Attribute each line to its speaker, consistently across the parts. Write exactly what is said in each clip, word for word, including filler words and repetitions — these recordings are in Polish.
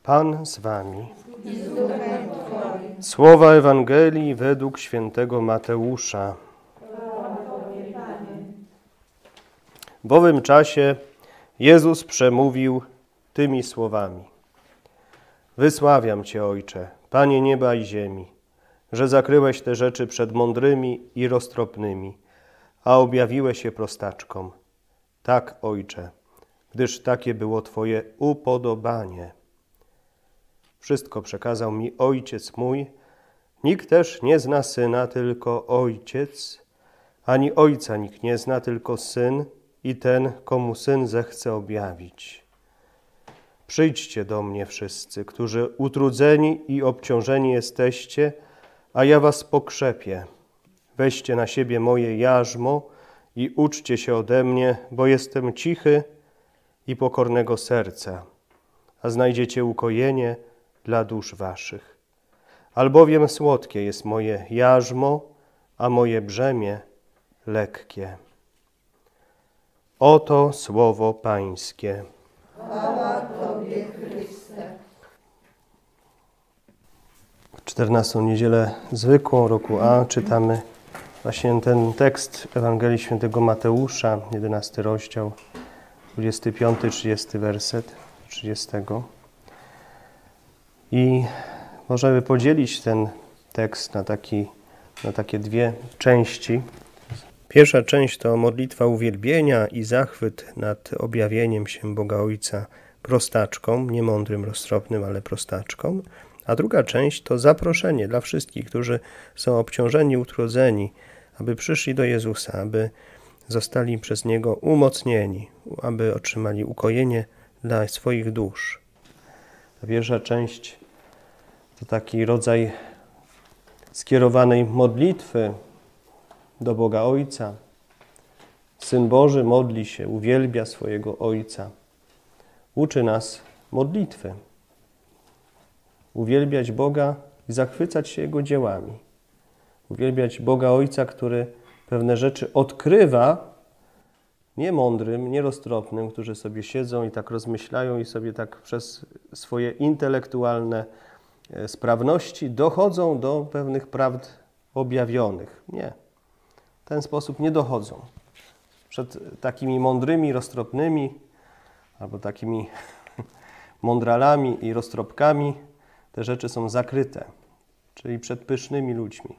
Speaker 1: Pan z wami. Słowa Ewangelii według świętego Mateusza. W owym czasie Jezus przemówił tymi słowami. Wysławiam Cię, Ojcze, Panie nieba i ziemi, że zakryłeś te rzeczy przed mądrymi i roztropnymi, a objawiłeś je prostaczkom. Tak, Ojcze, gdyż takie było Twoje upodobanie. Wszystko przekazał mi Ojciec mój. Nikt też nie zna Syna, tylko Ojciec, ani Ojca nikt nie zna, tylko Syn i ten, komu Syn zechce objawić. Przyjdźcie do mnie wszyscy, którzy utrudzeni i obciążeni jesteście, a ja was pokrzepię. Weźcie na siebie moje jarzmo i uczcie się ode mnie, bo jestem cichy i pokornego serca, a znajdziecie ukojenie dla dusz waszych. Albowiem słodkie jest moje jarzmo, a moje brzemię lekkie. Oto słowo Pańskie.
Speaker 2: Chwała Tobie, Chryste.
Speaker 1: W czternastą niedzielę zwykłą roku A czytamy właśnie ten tekst Ewangelii Świętego Mateusza, jedenasty rozdział, dwudziesty piąty, trzydziesty werset, trzydziestego. I możemy podzielić ten tekst na, taki, na takie dwie części. Pierwsza część to modlitwa uwielbienia i zachwyt nad objawieniem się Boga Ojca prostaczkom, nie mądrym, roztropnym, ale prostaczkom. A druga część to zaproszenie dla wszystkich, którzy są obciążeni, utrudzeni, aby przyszli do Jezusa, aby zostali przez Niego umocnieni, aby otrzymali ukojenie dla swoich dusz. Ta pierwsza część to taki rodzaj skierowanej modlitwy do Boga Ojca. Syn Boży modli się, uwielbia swojego Ojca. Uczy nas modlitwy. Uwielbiać Boga i zachwycać się Jego dziełami. Uwielbiać Boga Ojca, który pewne rzeczy odkrywa nie mądrym, nie roztropnym, którzy sobie siedzą i tak rozmyślają i sobie tak przez swoje intelektualne sprawności dochodzą do pewnych prawd objawionych. Nie. W ten sposób nie dochodzą. Przed takimi mądrymi, roztropnymi albo takimi mądralami i roztropkami te rzeczy są zakryte, czyli przed pysznymi ludźmi.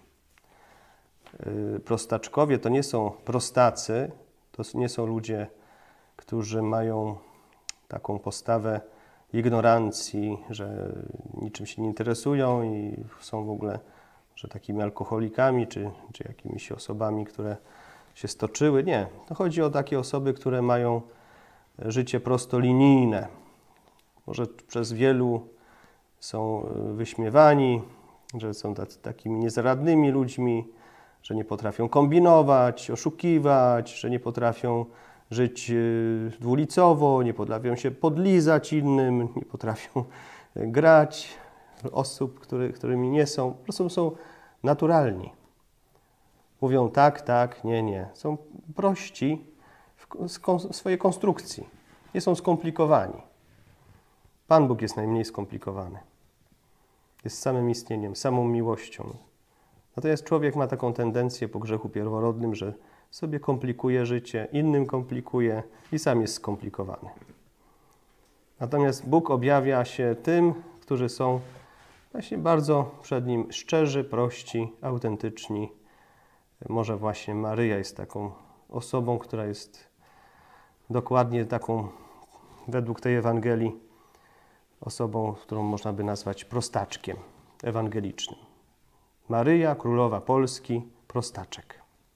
Speaker 1: Prostaczkowie to nie są prostacy, to nie są ludzie, którzy mają taką postawę ignorancji, że niczym się nie interesują i są w ogóle że takimi alkoholikami czy, czy jakimiś osobami, które się stoczyły. Nie, to chodzi o takie osoby, które mają życie prostolinijne. Może przez wielu są wyśmiewani, że są tacy, takimi niezaradnymi ludźmi, że nie potrafią kombinować, oszukiwać, że nie potrafią żyć dwulicowo, nie potrafią się podlizać innym, nie potrafią grać osób, który, którymi nie są. Po prostu są naturalni. Mówią tak, tak, nie, nie. Są prości w swojej konstrukcji. Nie są skomplikowani. Pan Bóg jest najmniej skomplikowany. Jest samym istnieniem, samą miłością. Natomiast człowiek ma taką tendencję po grzechu pierworodnym, że sobie komplikuje życie, innym komplikuje i sam jest skomplikowany. Natomiast Bóg objawia się tym, którzy są właśnie bardzo przed Nim szczerzy, prości, autentyczni. Może właśnie Maryja jest taką osobą, która jest dokładnie taką, według tej Ewangelii, osobą, którą można by nazwać prostaczkiem ewangelicznym. Maryja, królowa Polski, prostaczek.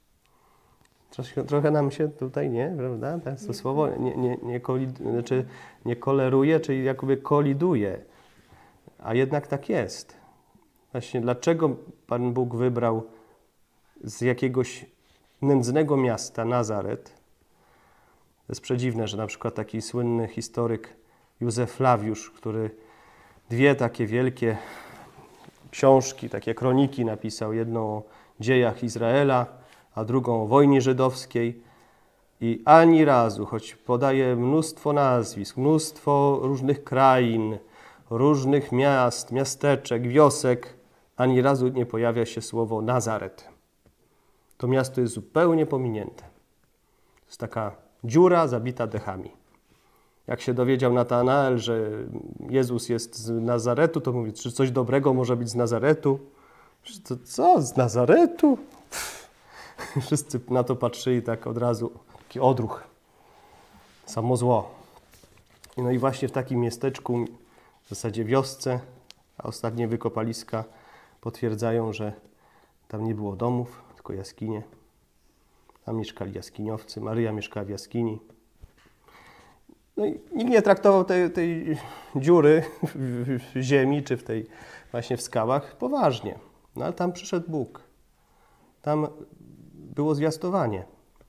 Speaker 1: Trochę, trochę nam się tutaj, nie, prawda? To słowo nie, nie, nie, kolid, znaczy nie koleruje, czyli jakby koliduje. A jednak tak jest. Właśnie dlaczego Pan Bóg wybrał z jakiegoś nędznego miasta Nazaret? To jest przedziwne, że na przykład taki słynny historyk Józef Flawiusz, który dwie takie wielkie książki, takie kroniki napisał, jedną o dziejach Izraela, a drugą o wojnie żydowskiej. I ani razu, choć podaje mnóstwo nazwisk, mnóstwo różnych krain, różnych miast, miasteczek, wiosek, ani razu nie pojawia się słowo Nazaret. To miasto jest zupełnie pominięte. To jest taka dziura zabita dechami. Jak się dowiedział Natanael, że Jezus jest z Nazaretu, to mówi, czy coś dobrego może być z Nazaretu? To co, z Nazaretu? Pff. Wszyscy na to patrzyli tak od razu, taki odruch, samo zło. No i właśnie w takim miasteczku, w zasadzie wiosce, a ostatnie wykopaliska potwierdzają, że tam nie było domów, tylko jaskinie. Tam mieszkali jaskiniowcy, Maryja mieszkała w jaskini. No i nikt nie traktował tej, tej dziury w ziemi, czy w tej właśnie w skałach poważnie. No ale tam przyszedł Bóg. Tam było zwiastowanie.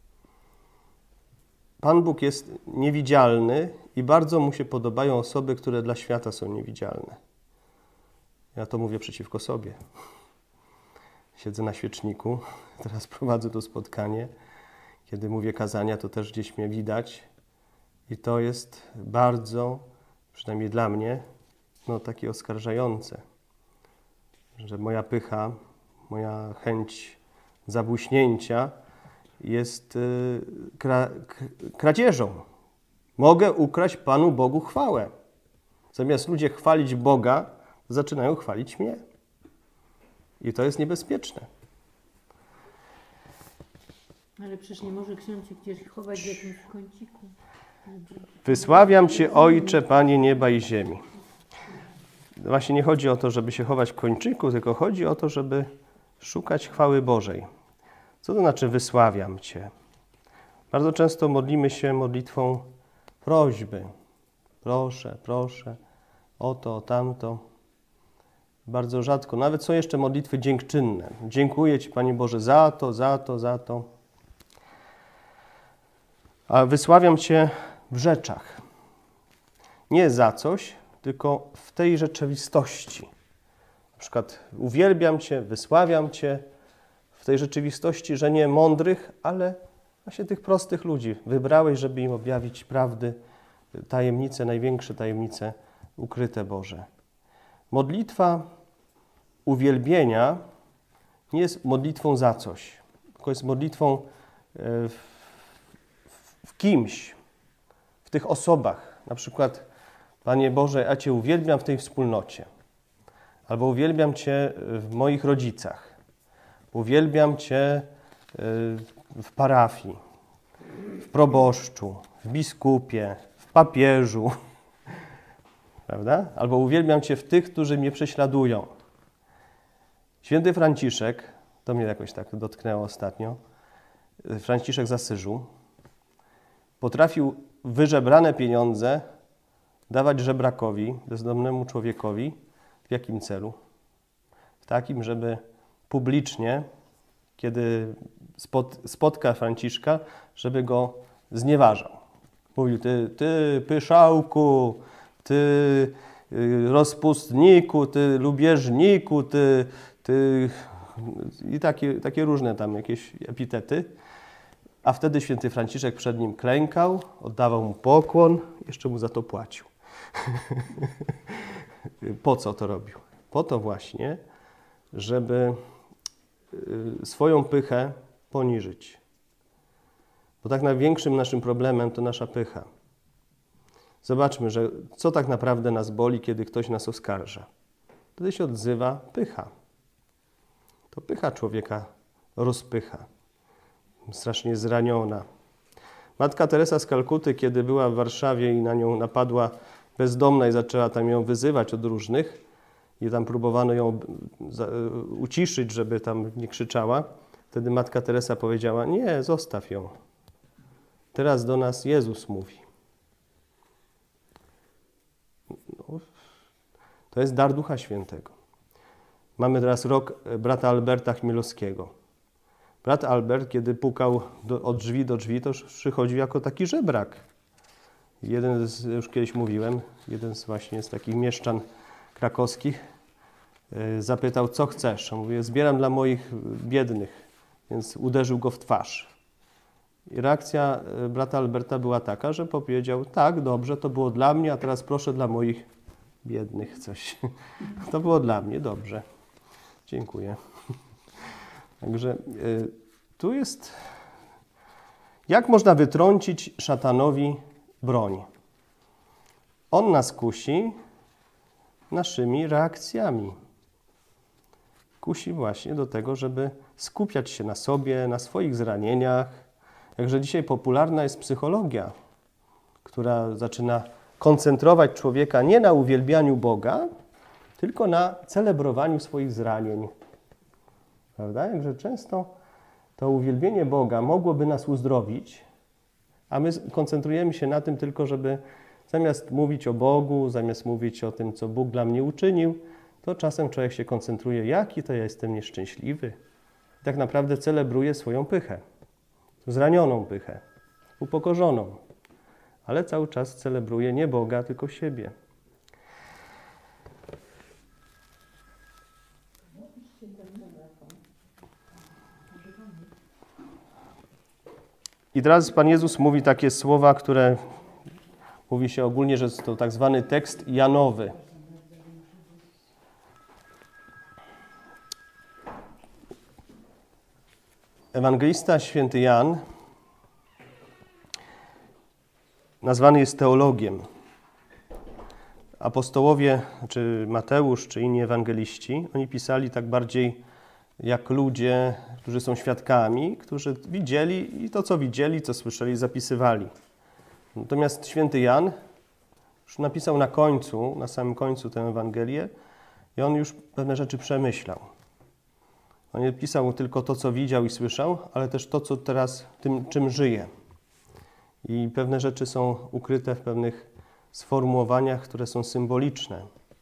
Speaker 1: Pan Bóg jest niewidzialny i bardzo mu się podobają osoby, które dla świata są niewidzialne. Ja to mówię przeciwko sobie. Siedzę na świeczniku, teraz prowadzę to spotkanie. Kiedy mówię kazania, to też gdzieś mnie widać. I to jest bardzo, przynajmniej dla mnie, no takie oskarżające, że moja pycha, moja chęć zabłyśnięcia jest y, kra, kradzieżą. Mogę ukraść Panu Bogu chwałę. Zamiast ludzie chwalić Boga, zaczynają chwalić mnie. I to jest niebezpieczne.
Speaker 3: Ale przecież nie może ksiądz się gdzieś chować w jakimś kąciku.
Speaker 1: Wysławiam Cię, Ojcze, Panie nieba i ziemi. Właśnie nie chodzi o to, żeby się chować w kończyku, tylko chodzi o to, żeby szukać chwały Bożej. Co to znaczy wysławiam Cię? Bardzo często modlimy się modlitwą prośby. Proszę, proszę, o to, o tamto. Bardzo rzadko. Nawet są jeszcze modlitwy dziękczynne. Dziękuję Ci, Panie Boże, za to, za to, za to. A wysławiam Cię w rzeczach. Nie za coś, tylko w tej rzeczywistości. Na przykład uwielbiam Cię, wysławiam Cię w tej rzeczywistości, że nie mądrych, ale właśnie tych prostych ludzi wybrałeś, żeby im objawić prawdy, tajemnice, największe tajemnice ukryte Boże. Modlitwa uwielbienia nie jest modlitwą za coś, tylko jest modlitwą w, w kimś, w tych osobach. Na przykład, Panie Boże, ja Cię uwielbiam w tej wspólnocie. Albo uwielbiam Cię w moich rodzicach. Uwielbiam Cię w parafii, w proboszczu, w biskupie, w papieżu. Prawda? Albo uwielbiam Cię w tych, którzy mnie prześladują. Święty Franciszek, to mnie jakoś tak dotknęło ostatnio, Franciszek z Asyżu, potrafił wyżebrane pieniądze dawać żebrakowi, bezdomnemu człowiekowi. W jakim celu? W takim, żeby publicznie, kiedy spot, spotka Franciszka, żeby go znieważał. Mówił, ty, ty pyszałku, ty rozpustniku, ty lubieżniku, ty, ty i takie, takie różne tam jakieś epitety. A wtedy święty Franciszek przed nim klękał, oddawał mu pokłon, jeszcze mu za to płacił. Po co to robił? Po to właśnie, żeby swoją pychę poniżyć. Bo tak największym naszym problemem to nasza pycha. Zobaczmy, że co tak naprawdę nas boli, kiedy ktoś nas oskarża. Wtedy się odzywa pycha. To pycha człowieka rozpycha. Strasznie zraniona. Matka Teresa z Kalkuty, kiedy była w Warszawie i na nią napadła bezdomna i zaczęła tam ją wyzywać od różnych i tam próbowano ją uciszyć, żeby tam nie krzyczała, wtedy Matka Teresa powiedziała, nie, zostaw ją. Teraz do nas Jezus mówi. No, to jest dar Ducha Świętego. Mamy teraz rok brata Alberta Chmielowskiego. Brat Albert, kiedy pukał do, od drzwi do drzwi, to przychodził jako taki żebrak. Jeden z, już kiedyś mówiłem, jeden z właśnie z takich mieszczan krakowskich yy, zapytał, co chcesz? On mówi, zbieram dla moich biednych, więc uderzył go w twarz. I reakcja brata Alberta była taka, że powiedział, tak, dobrze, to było dla mnie, a teraz proszę dla moich biednych coś. To było dla mnie, dobrze. Dziękuję. Także y, tu jest, jak można wytrącić szatanowi broń? On nas kusi naszymi reakcjami. Kusi właśnie do tego, żeby skupiać się na sobie, na swoich zranieniach. Jakże dzisiaj popularna jest psychologia, która zaczyna koncentrować człowieka nie na uwielbianiu Boga, tylko na celebrowaniu swoich zranień. Prawda? Jakże często to uwielbienie Boga mogłoby nas uzdrowić, a my koncentrujemy się na tym tylko, żeby zamiast mówić o Bogu, zamiast mówić o tym, co Bóg dla mnie uczynił, to czasem człowiek się koncentruje, jaki to ja jestem nieszczęśliwy. Tak naprawdę celebruje swoją pychę, zranioną pychę, upokorzoną, ale cały czas celebruje nie Boga, tylko siebie. I teraz Pan Jezus mówi takie słowa, które mówi się ogólnie, że to tak zwany tekst Janowy. Ewangelista święty Jan nazwany jest teologiem. Apostołowie, czy Mateusz, czy inni ewangeliści, oni pisali tak bardziej jak ludzie, którzy są świadkami, którzy widzieli i to, co widzieli, co słyszeli, zapisywali. Natomiast święty Jan już napisał na końcu, na samym końcu tę Ewangelię i on już pewne rzeczy przemyślał. On nie pisał tylko to, co widział i słyszał, ale też to, co teraz, tym, czym żyje. I pewne rzeczy są ukryte w pewnych sformułowaniach, które są symboliczne.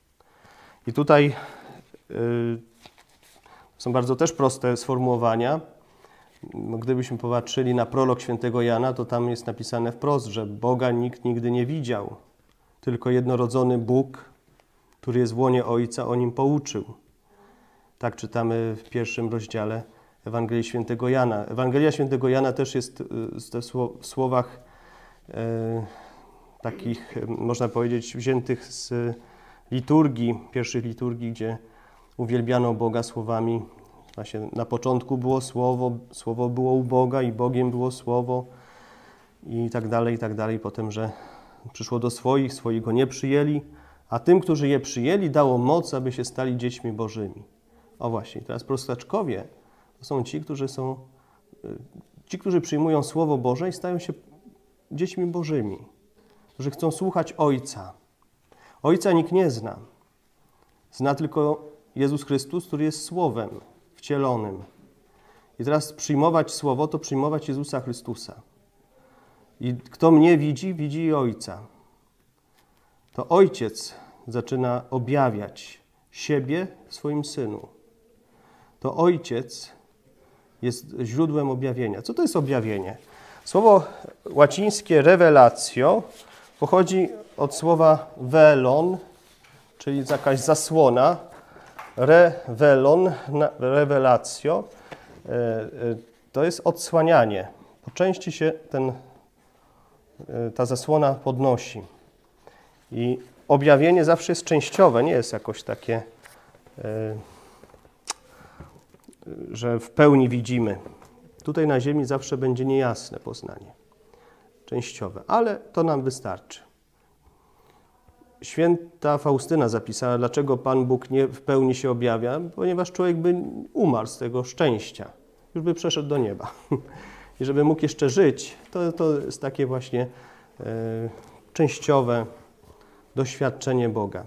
Speaker 1: I tutaj yy, są bardzo też proste sformułowania. Gdybyśmy popatrzyli na prolog świętego Jana, to tam jest napisane wprost, że Boga nikt nigdy nie widział. Tylko jednorodzony Bóg, który jest w łonie Ojca, o nim pouczył. Tak czytamy w pierwszym rozdziale Ewangelii świętego Jana. Ewangelia świętego Jana też jest w słowach e, takich, można powiedzieć, wziętych z liturgii, pierwszych liturgii, gdzie uwielbiano Boga słowami. Właśnie na początku było Słowo, Słowo było u Boga i Bogiem było Słowo i tak dalej, i tak dalej. Potem, że przyszło do swoich, swoich go nie przyjęli, a tym, którzy je przyjęli, dało moc, aby się stali dziećmi Bożymi. O właśnie, teraz prostaczkowie to są ci, którzy są, ci, którzy przyjmują Słowo Boże i stają się dziećmi Bożymi, którzy chcą słuchać Ojca. Ojca nikt nie zna. Zna tylko Jezus Chrystus, który jest Słowem wcielonym. I teraz przyjmować Słowo, to przyjmować Jezusa Chrystusa. I kto mnie widzi, widzi i Ojca. To Ojciec zaczyna objawiać siebie w swoim Synu. To Ojciec jest źródłem objawienia. Co to jest objawienie? Słowo łacińskie revelatio pochodzi od słowa velon, czyli jakaś zasłona. Revelon, revelatio, to jest odsłanianie. Po części się ten, ta zasłona podnosi. I objawienie zawsze jest częściowe, nie jest jakoś takie, że w pełni widzimy. Tutaj na ziemi zawsze będzie niejasne poznanie, częściowe, ale to nam wystarczy. Święta Faustyna zapisała, dlaczego Pan Bóg nie w pełni się objawia, ponieważ człowiek by umarł z tego szczęścia, już by przeszedł do nieba. I żeby mógł jeszcze żyć, to, to jest takie właśnie e, częściowe doświadczenie Boga.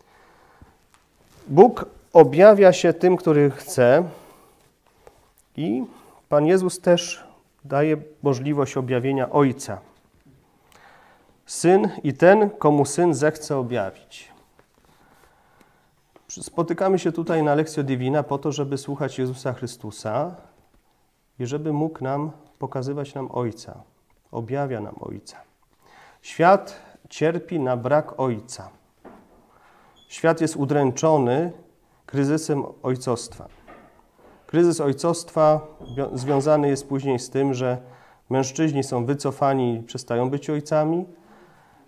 Speaker 1: Bóg objawia się tym, który chce i Pan Jezus też daje możliwość objawienia Ojca. Syn i ten, komu Syn zechce objawić. Spotykamy się tutaj na Lectio Divina po to, żeby słuchać Jezusa Chrystusa i żeby mógł nam pokazywać nam Ojca. Objawia nam Ojca. Świat cierpi na brak Ojca. Świat jest udręczony kryzysem ojcostwa. Kryzys ojcostwa związany jest później z tym, że mężczyźni są wycofani i przestają być ojcami,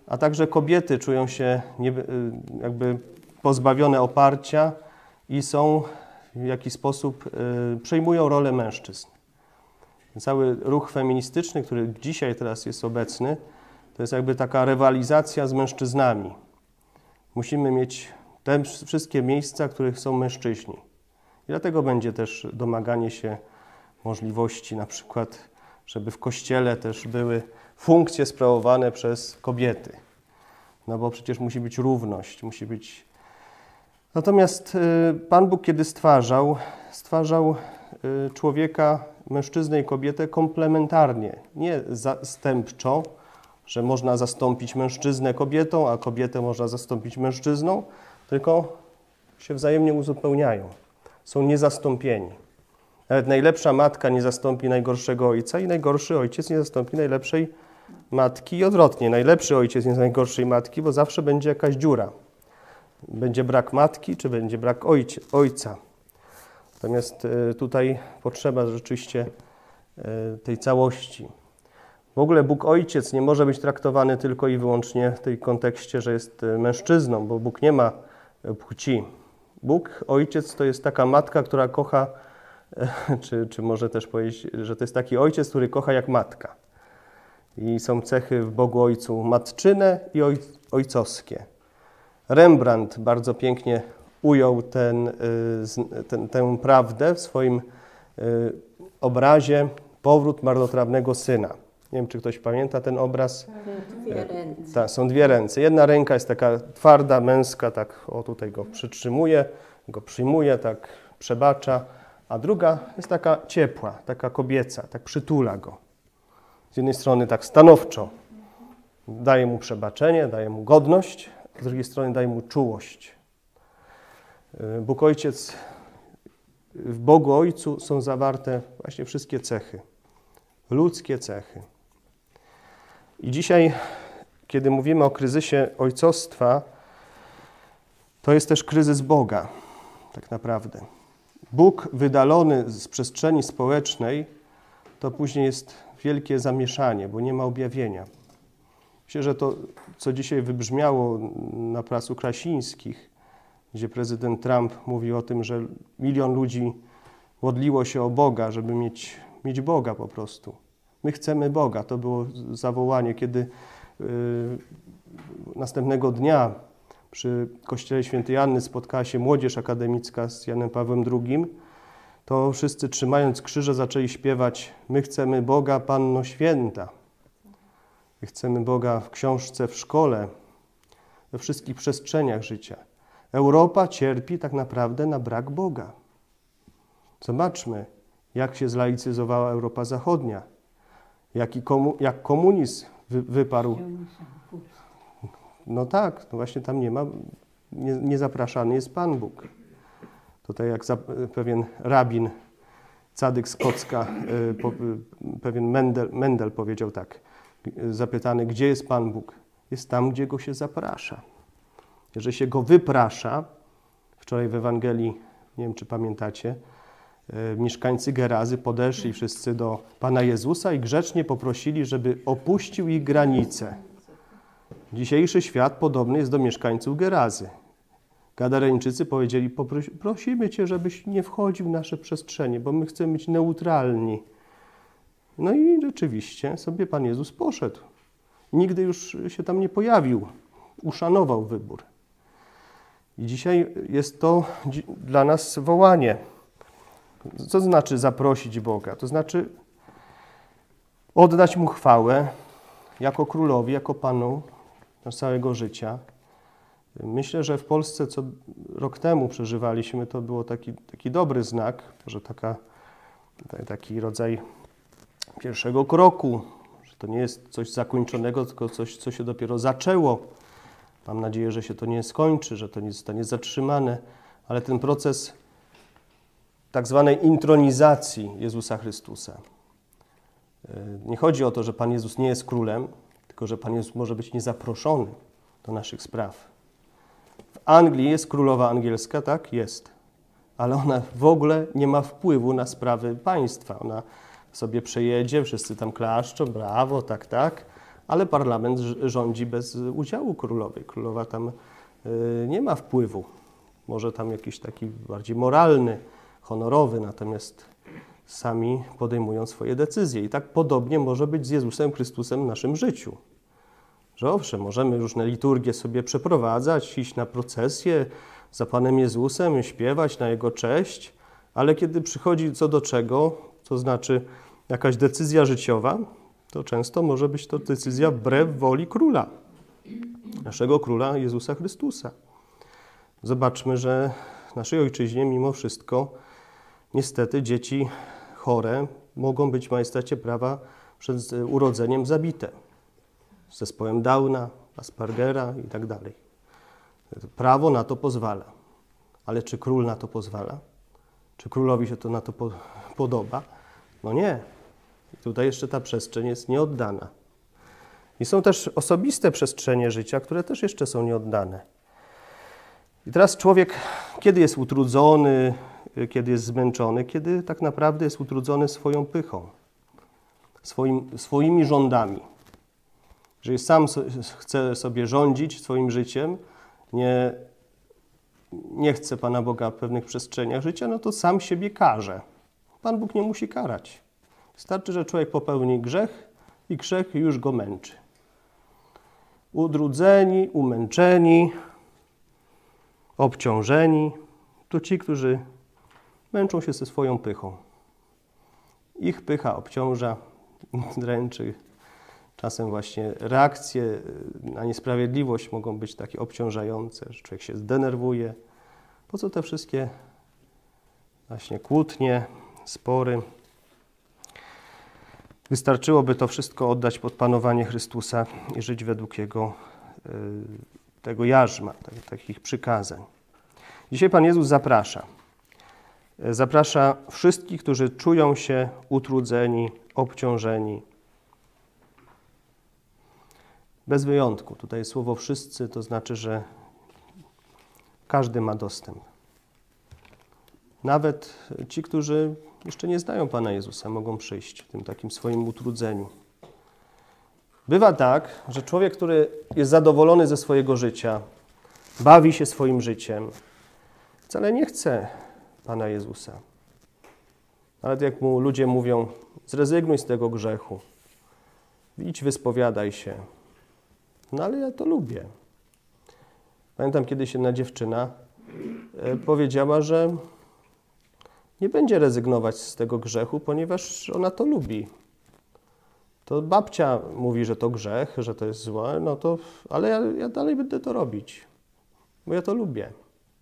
Speaker 1: a także kobiety czują się nie, jakby pozbawione oparcia i są w jakiś sposób, y, przejmują rolę mężczyzn. Cały ruch feministyczny, który dzisiaj teraz jest obecny, to jest jakby taka rywalizacja z mężczyznami. Musimy mieć te wszystkie miejsca, w których są mężczyźni. I dlatego będzie też domaganie się możliwości, na przykład, żeby w kościele też były funkcje sprawowane przez kobiety. No bo przecież musi być równość, musi być... Natomiast Pan Bóg, kiedy stwarzał, stwarzał człowieka, mężczyznę i kobietę komplementarnie, nie zastępczo, że można zastąpić mężczyznę kobietą, a kobietę można zastąpić mężczyzną, tylko się wzajemnie uzupełniają. Są niezastąpieni. Nawet najlepsza matka nie zastąpi najgorszego ojca i najgorszy ojciec nie zastąpi najlepszej matki i odwrotnie. Najlepszy ojciec nie z najgorszej matki, bo zawsze będzie jakaś dziura. Będzie brak matki, czy będzie brak ojcie, ojca. Natomiast tutaj potrzeba rzeczywiście tej całości. W ogóle Bóg Ojciec nie może być traktowany tylko i wyłącznie w tej kontekście, że jest mężczyzną, bo Bóg nie ma płci. Bóg Ojciec to jest taka matka, która kocha, czy, czy może też powiedzieć, że to jest taki ojciec, który kocha jak matka. I są cechy w Bogu Ojcu matczyne i oj, ojcowskie. Rembrandt bardzo pięknie ujął ten, ten, tę prawdę w swoim obrazie Powrót marnotrawnego syna. Nie wiem, czy ktoś pamięta ten obraz.
Speaker 3: Dwie ręce.
Speaker 1: Tak, są dwie ręce. Jedna ręka jest taka twarda, męska, tak o tutaj go przytrzymuje, go przyjmuje, tak przebacza, a druga jest taka ciepła, taka kobieca, tak przytula go. Z jednej strony tak stanowczo daje mu przebaczenie, daje mu godność, a z drugiej strony daje mu czułość. Bóg Ojciec, w Bogu Ojcu są zawarte właśnie wszystkie cechy, ludzkie cechy. I dzisiaj, kiedy mówimy o kryzysie ojcostwa, to jest też kryzys Boga, tak naprawdę. Bóg wydalony z przestrzeni społecznej, to później jest wielkie zamieszanie, bo nie ma objawienia. Myślę, że to, co dzisiaj wybrzmiało na Placu Krasińskich, gdzie prezydent Trump mówił o tym, że milion ludzi modliło się o Boga, żeby mieć, mieć Boga po prostu. My chcemy Boga. To było zawołanie, kiedy yy, następnego dnia przy kościele świętej Anny spotkała się młodzież akademicka z Janem Pawłem drugim, to wszyscy trzymając krzyże zaczęli śpiewać: my chcemy Boga, Panno Święta. My chcemy Boga w książce, w szkole, we wszystkich przestrzeniach życia. Europa cierpi tak naprawdę na brak Boga. Zobaczmy, jak się zlaicyzowała Europa Zachodnia, jaki komu, jak komunizm wy, wyparł. No tak, no właśnie tam nie ma, nie, nie zapraszany jest Pan Bóg. Tutaj jak za, pewien rabin, cadyk z Kocka, y, po, y, pewien Mendel, Mendel powiedział tak, y, zapytany, gdzie jest Pan Bóg? Jest tam, gdzie Go się zaprasza. Jeżeli się Go wyprasza, wczoraj w Ewangelii, nie wiem czy pamiętacie, y, mieszkańcy Gerazy podeszli wszyscy do Pana Jezusa i grzecznie poprosili, żeby opuścił ich granice. Dzisiejszy świat podobny jest do mieszkańców Gerazy. Gadareńczycy powiedzieli, prosimy Cię, żebyś nie wchodził w nasze przestrzenie, bo my chcemy być neutralni. No i rzeczywiście sobie Pan Jezus poszedł. Nigdy już się tam nie pojawił. Uszanował wybór. I dzisiaj jest to dla nas wołanie. Co znaczy zaprosić Boga? To znaczy oddać Mu chwałę jako Królowi, jako Panu całego życia. Myślę, że w Polsce, co rok temu przeżywaliśmy, to było taki, taki dobry znak, że taka, taki rodzaj pierwszego kroku, że to nie jest coś zakończonego, tylko coś, co się dopiero zaczęło. Mam nadzieję, że się to nie skończy, że to nie zostanie zatrzymane, ale ten proces tak zwanej intronizacji Jezusa Chrystusa. Nie chodzi o to, że Pan Jezus nie jest królem, tylko że Pan Jezus może być niezaproszony do naszych spraw. W Anglii jest królowa angielska, tak? Jest. Ale ona w ogóle nie ma wpływu na sprawy państwa. Ona sobie przejedzie, wszyscy tam klaszczą, brawo, tak, tak. ale parlament rządzi bez udziału królowej. Królowa tam nie ma wpływu. Może tam jakiś taki bardziej moralny, honorowy, natomiast sami podejmują swoje decyzje. I tak podobnie może być z Jezusem Chrystusem w naszym życiu. Że owszem, możemy różne liturgie sobie przeprowadzać, iść na procesję za Panem Jezusem, śpiewać na Jego cześć, ale kiedy przychodzi co do czego, to znaczy jakaś decyzja życiowa, to często może być to decyzja wbrew woli króla, naszego króla Jezusa Chrystusa. Zobaczmy, że w naszej ojczyźnie mimo wszystko niestety dzieci chore mogą być w majestacie prawa przed urodzeniem zabite. Z zespołem Downa, Aspergera i tak dalej. Prawo na to pozwala. Ale czy król na to pozwala? Czy królowi się to na to po podoba? No nie. I tutaj jeszcze ta przestrzeń jest nieoddana. I są też osobiste przestrzenie życia, które też jeszcze są nieoddane. I teraz człowiek, kiedy jest utrudzony, kiedy jest zmęczony, kiedy tak naprawdę jest utrudzony swoją pychą, swoim, swoimi rządami. Jeżeli sam chce sobie rządzić swoim życiem, nie, nie chce Pana Boga w pewnych przestrzeniach życia, no to sam siebie karze. Pan Bóg nie musi karać. Wystarczy, że człowiek popełni grzech i grzech już go męczy. Udrudzeni, umęczeni, obciążeni, to ci, którzy męczą się ze swoją pychą. Ich pycha obciąża, dręczy. Czasem właśnie reakcje na niesprawiedliwość mogą być takie obciążające, że człowiek się zdenerwuje. Po co te wszystkie właśnie kłótnie, spory? Wystarczyłoby to wszystko oddać pod panowanie Chrystusa i żyć według Jego tego jarzma, takich przykazań. Dzisiaj Pan Jezus zaprasza. Zaprasza wszystkich, którzy czują się utrudzeni, obciążeni. Bez wyjątku. Tutaj słowo wszyscy to znaczy, że każdy ma dostęp. Nawet ci, którzy jeszcze nie znają Pana Jezusa, mogą przyjść w tym takim swoim utrudzeniu. Bywa tak, że człowiek, który jest zadowolony ze swojego życia, bawi się swoim życiem, wcale nie chce Pana Jezusa. Nawet jak mu ludzie mówią, zrezygnuj z tego grzechu, idź, wyspowiadaj się. No ale ja to lubię. Pamiętam, kiedyś jedna dziewczyna powiedziała, że nie będzie rezygnować z tego grzechu, ponieważ ona to lubi. To babcia mówi, że to grzech, że to jest złe, no to, ale ja, ja dalej będę to robić, bo ja to lubię.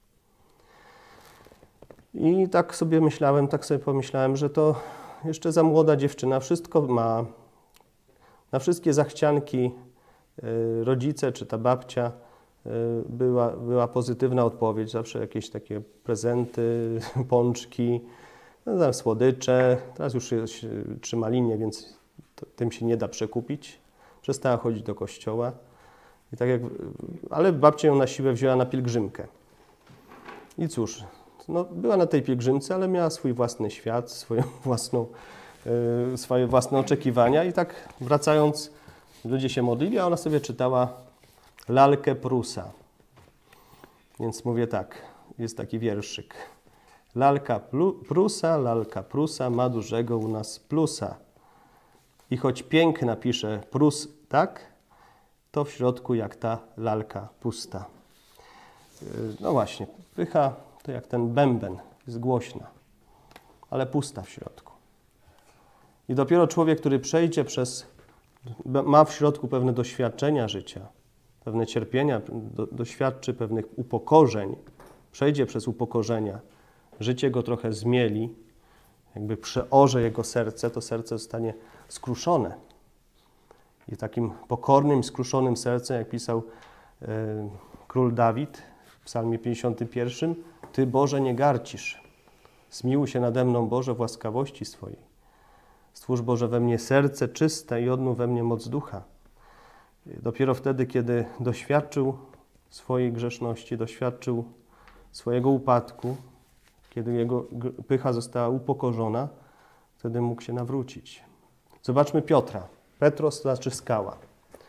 Speaker 1: I tak sobie myślałem, tak sobie pomyślałem, że to jeszcze za młoda dziewczyna wszystko ma, na wszystkie zachcianki rodzice czy ta babcia była, była pozytywna odpowiedź. Zawsze jakieś takie prezenty, pączki, no, słodycze. Teraz już trzyma linię, więc to, tym się nie da przekupić. Przestała chodzić do kościoła. I tak jak, ale babcia ją na siłę wzięła na pielgrzymkę. I cóż, no, była na tej pielgrzymce, ale miała swój własny świat, swoją własną, yy, swoje własne oczekiwania. I tak wracając, ludzie się modlili, a ona sobie czytała lalkę Prusa. Więc mówię tak, jest taki wierszyk. Lalka Prusa, lalka Prusa ma dużego u nas plusa. I choć piękna pisze Prus tak, to w środku jak ta lalka pusta. No właśnie, pycha to jak ten bęben, jest głośna, ale pusta w środku. I dopiero człowiek, który przejdzie przez, ma w środku pewne doświadczenia życia, pewne cierpienia, do, doświadczy pewnych upokorzeń, przejdzie przez upokorzenia, życie go trochę zmieli, jakby przeorze jego serce, to serce zostanie skruszone. I takim pokornym, skruszonym sercem, jak pisał y, król Dawid w psalmie pięćdziesiątym pierwszym, Ty, Boże, nie garcisz. Zmiłuj się nade mną, Boże, w łaskawości swojej. Stwórz, Boże, we mnie serce czyste i odnów we mnie moc ducha. Dopiero wtedy, kiedy doświadczył swojej grzeszności, doświadczył swojego upadku, kiedy jego pycha została upokorzona, wtedy mógł się nawrócić. Zobaczmy Piotra. Petros znaczy skała.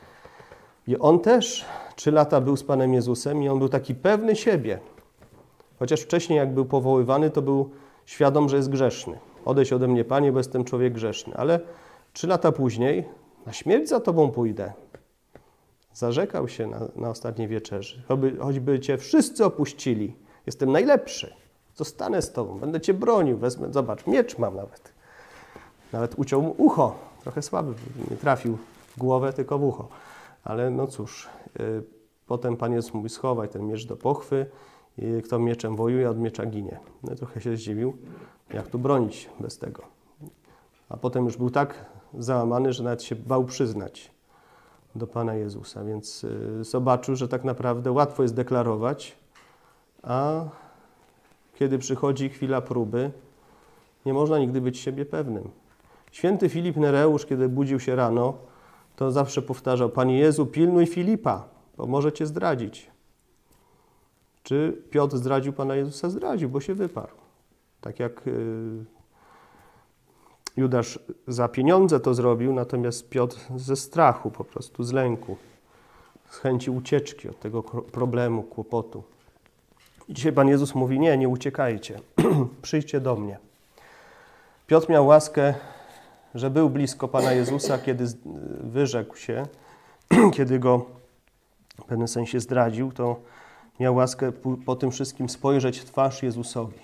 Speaker 1: I on też trzy lata był z Panem Jezusem i on był taki pewny siebie. Chociaż wcześniej jak był powoływany, to był świadom, że jest grzeszny. Odejdź ode mnie, Panie, bo jestem człowiek grzeszny. Ale trzy lata później, na śmierć za Tobą pójdę. Zarzekał się na, na ostatniej wieczerzy. Choćby, choćby Cię wszyscy opuścili. Jestem najlepszy. Zostanę z Tobą. Będę Cię bronił. Wezmę, zobacz, miecz mam nawet. Nawet uciął mu ucho. Trochę słaby. Nie trafił w głowę, tylko w ucho. Ale no cóż. Yy, potem Pan Jezus mówi, schowaj ten miecz do pochwy. I kto mieczem wojuje, od miecza ginie. No, trochę się zdziwił. Jak tu bronić bez tego? A potem już był tak załamany, że nawet się bał przyznać do Pana Jezusa. Więc yy, zobaczył, że tak naprawdę łatwo jest deklarować, a kiedy przychodzi chwila próby, nie można nigdy być siebie pewnym. Święty Filip Nereusz, kiedy budził się rano, to zawsze powtarzał, Panie Jezu, pilnuj Filipa, bo może Cię zdradzić. Czy Piotr zdradził Pana Jezusa? Zdradził, bo się wyparł. Tak jak yy, Judasz za pieniądze to zrobił, natomiast Piotr ze strachu po prostu, z lęku, z chęci ucieczki od tego problemu, kłopotu. I dzisiaj Pan Jezus mówi, nie, nie uciekajcie, przyjdźcie do mnie. Piotr miał łaskę, że był blisko Pana Jezusa, kiedy wyrzekł się, kiedy go w pewnym sensie zdradził, to miał łaskę po tym wszystkim spojrzeć w twarz Jezusowi.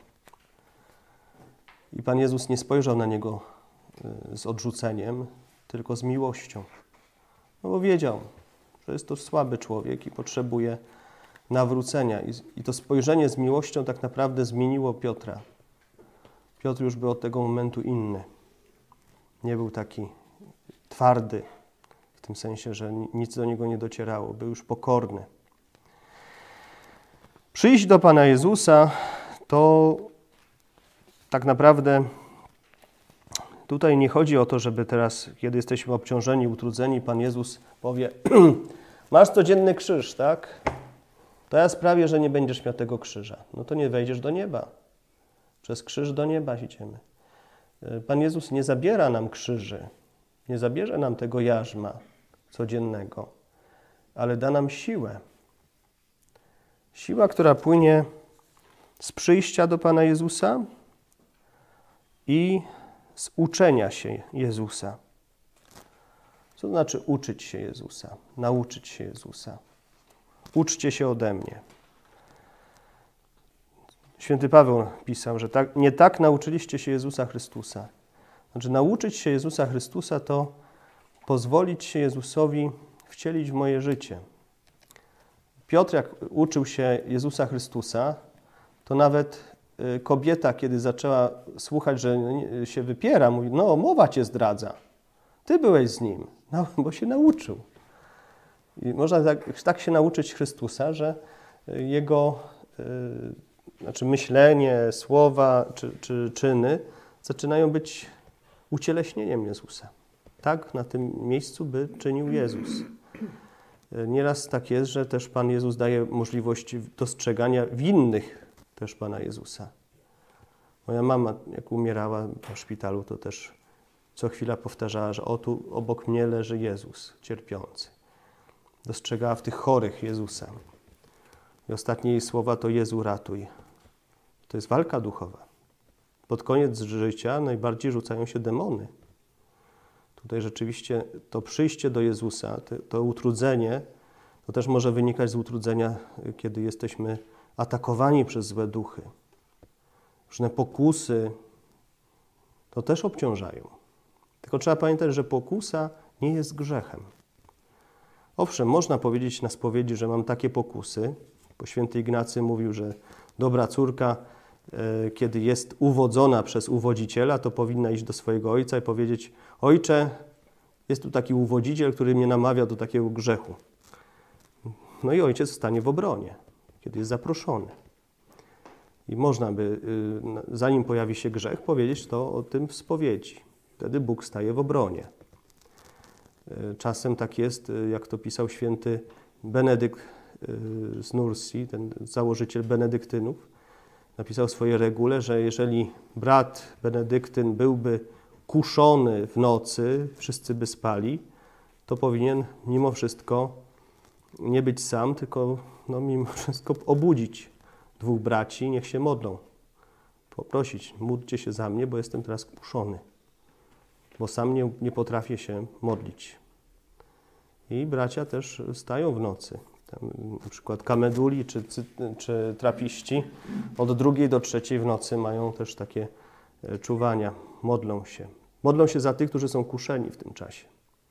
Speaker 1: I Pan Jezus nie spojrzał na niego z odrzuceniem, tylko z miłością. No bo wiedział, że jest to słaby człowiek i potrzebuje nawrócenia. I to spojrzenie z miłością tak naprawdę zmieniło Piotra. Piotr już był od tego momentu inny. Nie był taki twardy, w tym sensie, że nic do niego nie docierało. Był już pokorny. Przyjść do Pana Jezusa to tak naprawdę tutaj nie chodzi o to, żeby teraz, kiedy jesteśmy obciążeni, utrudzeni, Pan Jezus powie, masz codzienny krzyż, tak? To ja sprawię, że nie będziesz miał tego krzyża. No to nie wejdziesz do nieba. Przez krzyż do nieba idziemy. Pan Jezus nie zabiera nam krzyży, nie zabierze nam tego jarzma codziennego, ale da nam siłę. Siła, która płynie z przyjścia do Pana Jezusa i z uczenia się Jezusa. Co to znaczy uczyć się Jezusa? Nauczyć się Jezusa. Uczcie się ode mnie. Święty Paweł pisał, że tak, nie tak nauczyliście się Jezusa Chrystusa. Znaczy nauczyć się Jezusa Chrystusa to pozwolić się Jezusowi wcielić w moje życie. Piotr, jak uczył się Jezusa Chrystusa, to nawet kobieta, kiedy zaczęła słuchać, że się wypiera, mówi, no mowa cię zdradza. Ty byłeś z nim, no, bo się nauczył. I można tak, tak się nauczyć Chrystusa, że Jego yy, znaczy myślenie, słowa czy, czy czyny zaczynają być ucieleśnieniem Jezusa. Tak na tym miejscu by czynił Jezus. Nieraz tak jest, że też Pan Jezus daje możliwość dostrzegania w innych też Pana Jezusa. Moja mama, jak umierała w szpitalu, to też co chwila powtarzała, że o tu obok mnie leży Jezus cierpiący. Dostrzegała w tych chorych Jezusa. I ostatnie jej słowa to Jezu ratuj. To jest walka duchowa. Pod koniec życia najbardziej rzucają się demony. Tutaj rzeczywiście to przyjście do Jezusa, to, to utrudzenie, to też może wynikać z utrudzenia, kiedy jesteśmy atakowani przez złe duchy. Różne pokusy to też obciążają. Tylko trzeba pamiętać, że pokusa nie jest grzechem. Owszem, można powiedzieć na spowiedzi, że mam takie pokusy, bo święty Ignacy mówił, że dobra córka, e, kiedy jest uwodzona przez uwodziciela, to powinna iść do swojego ojca i powiedzieć: ojcze, jest tu taki uwodziciel, który mnie namawia do takiego grzechu. No i ojciec stanie w obronie, kiedy jest zaproszony. I można by, y, zanim pojawi się grzech, powiedzieć to o tym w spowiedzi. Wtedy Bóg staje w obronie. Y, czasem tak jest, y, jak to pisał święty Benedykt y, z Nursi, ten założyciel benedyktynów, napisał w swojej regule, że jeżeli brat benedyktyn byłby kuszony w nocy, wszyscy by spali, to powinien mimo wszystko nie być sam, tylko no, mimo wszystko obudzić dwóch braci, niech się modlą. Poprosić, módlcie się za mnie, bo jestem teraz kuszony, bo sam nie, nie potrafię się modlić. I bracia też stają w nocy. Tam, na przykład kameduli czy, czy trapiści od drugiej do trzeciej w nocy mają też takie czuwania, modlą się. Modlą się za tych, którzy są kuszeni w tym czasie.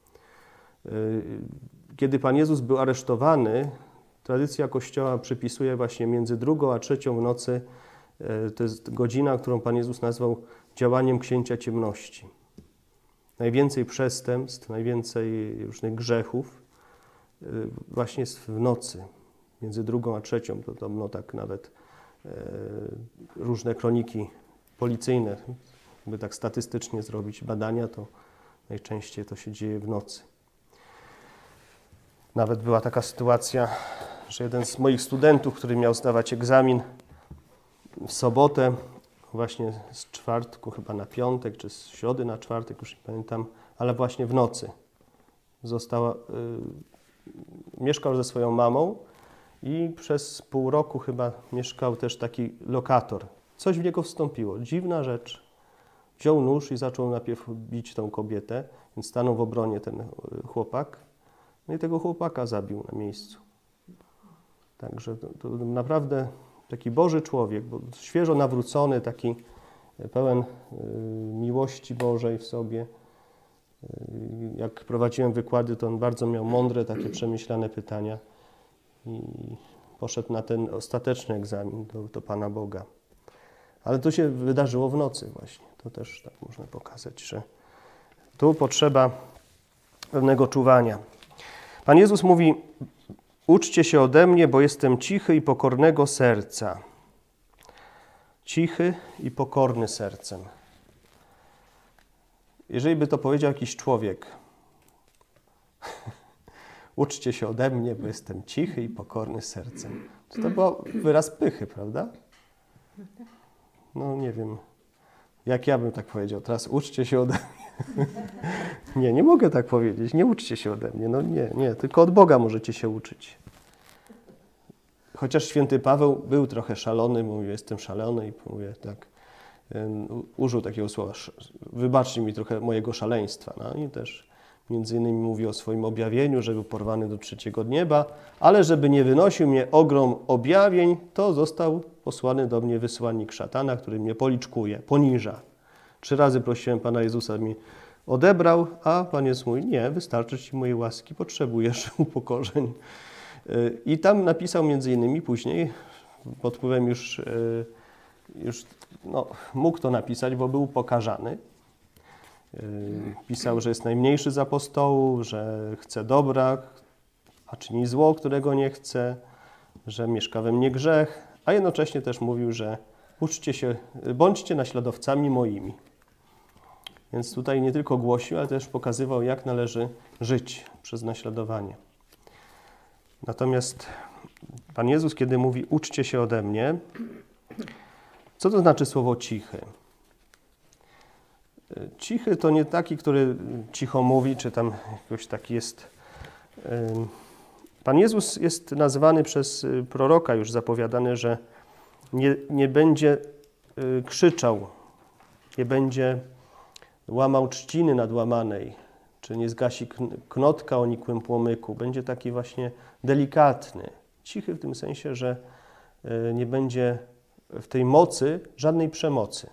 Speaker 1: Kiedy Pan Jezus był aresztowany, tradycja Kościoła przypisuje właśnie między drugą a trzecią w nocy, to jest godzina, którą Pan Jezus nazwał działaniem księcia ciemności. Najwięcej przestępstw, najwięcej różnych grzechów właśnie jest w nocy, między drugą a trzecią. To, to no tak nawet e, różne kroniki policyjne, by tak statystycznie zrobić badania, to najczęściej to się dzieje w nocy. Nawet była taka sytuacja, że jeden z moich studentów, który miał zdawać egzamin w sobotę, właśnie z czwartku chyba na piątek, czy z środy na czwartek, już nie pamiętam, ale właśnie w nocy została, y, mieszkał ze swoją mamą i przez pół roku chyba mieszkał też taki lokator. Coś w niego wstąpiło, dziwna rzecz. Wziął nóż i zaczął najpierw bić tą kobietę, więc stanął w obronie ten chłopak. No i tego chłopaka zabił na miejscu. Także to, to naprawdę taki Boży człowiek, bo świeżo nawrócony, taki pełen y, miłości Bożej w sobie. Y, jak prowadziłem wykłady, to on bardzo miał mądre, takie przemyślane pytania i poszedł na ten ostateczny egzamin do, do Pana Boga. Ale to się wydarzyło w nocy właśnie. To też tak można pokazać, że tu potrzeba pewnego czuwania. Pan Jezus mówi: uczcie się ode mnie, bo jestem cichy i pokornego serca. Cichy i pokorny sercem. Jeżeli by to powiedział jakiś człowiek, uczcie się ode mnie, bo jestem cichy i pokorny sercem, to to był wyraz pychy, prawda? No nie wiem, jak ja bym tak powiedział, teraz uczcie się ode mnie. Nie, nie mogę tak powiedzieć, nie uczcie się ode mnie, no nie, nie, tylko od Boga możecie się uczyć. Chociaż święty Paweł był trochę szalony, mówił, jestem szalony i mówię tak, użył takiego słowa, wybaczcie mi trochę mojego szaleństwa. No i też między innymi mówi o swoim objawieniu, że był porwany do trzeciego nieba, ale żeby nie wynosił mnie ogrom objawień, to został posłany do mnie wysłannik szatana, który mnie policzkuje, poniża. Trzy razy prosiłem Pana Jezusa, mi odebrał, a Pan Jezus mówi, nie, wystarczy Ci mojej łaski, potrzebujesz upokorzeń. I tam napisał między innymi później, pod wpływem już, już no, mógł to napisać, bo był pokażany. Pisał, że jest najmniejszy z apostołów, że chce dobra, a czyni zło, którego nie chce, że mieszka we mnie grzech, a jednocześnie też mówił, że uczcie się, bądźcie naśladowcami moimi. Więc tutaj nie tylko głosił, ale też pokazywał, jak należy żyć przez naśladowanie. Natomiast Pan Jezus, kiedy mówi uczcie się ode mnie, co to znaczy słowo cichy? Cichy to nie taki, który cicho mówi, czy tam jakoś taki jest. Pan Jezus jest nazywany przez proroka już zapowiadany, że nie, nie będzie krzyczał, nie będzie łamał trzciny nadłamanej, czy nie zgasi knotka o nikłym płomyku. Będzie taki właśnie delikatny, cichy w tym sensie, że nie będzie w tej mocy żadnej przemocy.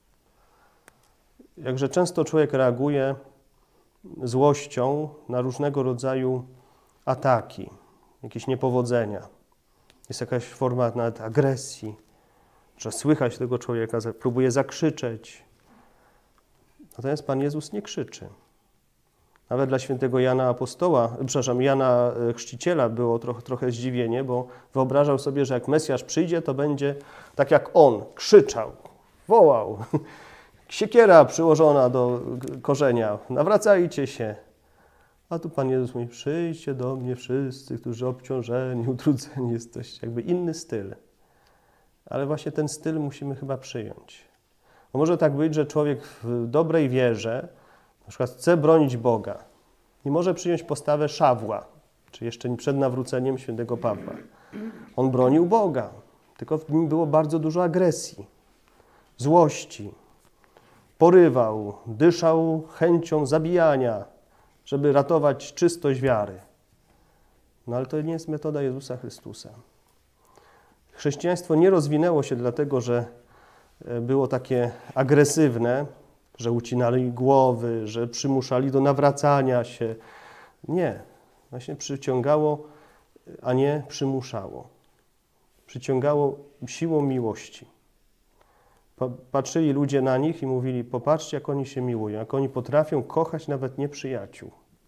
Speaker 1: Jakże często człowiek reaguje złością na różnego rodzaju ataki, jakieś niepowodzenia. Jest jakaś forma nawet agresji, że słychać tego człowieka, próbuje zakrzyczeć. Natomiast Pan Jezus nie krzyczy. Nawet dla świętego Jana Apostoła, przepraszam, Jana Chrzciciela było trochę, trochę zdziwienie, bo wyobrażał sobie, że jak Mesjasz przyjdzie, to będzie tak jak on, krzyczał, wołał. Siekiera przyłożona do korzenia, nawracajcie się. A tu Pan Jezus mówi, przyjdźcie do mnie wszyscy, którzy obciążeni, utrudzeni jesteście. Jakby inny styl. Ale właśnie ten styl musimy chyba przyjąć. Bo może tak być, że człowiek w dobrej wierze na przykład chce bronić Boga i może przyjąć postawę Szawła. czy jeszcze przed nawróceniem świętego Pawła. On bronił Boga, tylko w nim było bardzo dużo agresji, złości. Porywał, dyszał chęcią zabijania, żeby ratować czystość wiary. No ale to nie jest metoda Jezusa Chrystusa. Chrześcijaństwo nie rozwinęło się dlatego, że było takie agresywne, że ucinali głowy, że przymuszali do nawracania się. Nie. Właśnie przyciągało, a nie przymuszało. Przyciągało siłą miłości. Patrzyli ludzie na nich i mówili, popatrzcie, jak oni się miłują, jak oni potrafią kochać nawet nieprzyjaciół.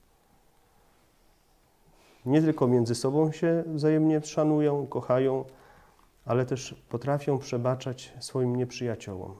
Speaker 1: Nie tylko między sobą się wzajemnie szanują, kochają, ale też potrafią przebaczać swoim nieprzyjaciołom.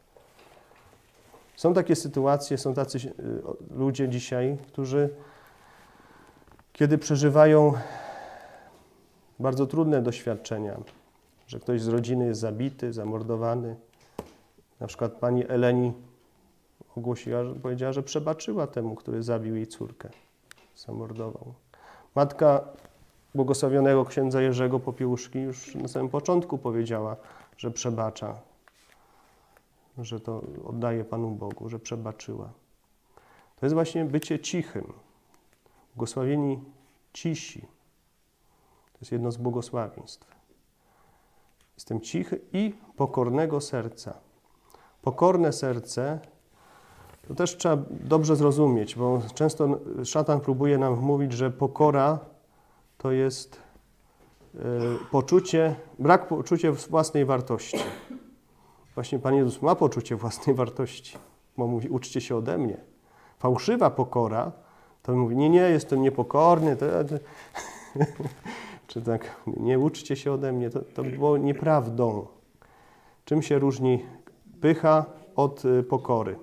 Speaker 1: Są takie sytuacje, są tacy ludzie dzisiaj, którzy kiedy przeżywają bardzo trudne doświadczenia, że ktoś z rodziny jest zabity, zamordowany. Na przykład pani Eleni ogłosiła, że powiedziała, że przebaczyła temu, który zabił jej córkę, zamordował. Matka błogosławionego księdza Jerzego Popiełuszki już na samym początku powiedziała, że przebacza, że to oddaje Panu Bogu, że przebaczyła. To jest właśnie bycie cichym. Błogosławieni cisi. To jest jedno z błogosławieństw. Jestem cichy i pokornego serca. Pokorne serce to też trzeba dobrze zrozumieć, bo często szatan próbuje nam mówić, że pokora to jest y, poczucie, brak poczucia własnej wartości. Właśnie Pan Jezus ma poczucie własnej wartości, bo mówi, uczcie się ode mnie. Fałszywa pokora to mówi, nie, nie, jestem niepokorny, to, to, czy tak, nie uczcie się ode mnie, to, to było nieprawdą. Czym się różni pycha od y, pokory?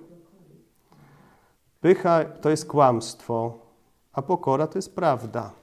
Speaker 1: Pycha to jest kłamstwo, a pokora to jest prawda.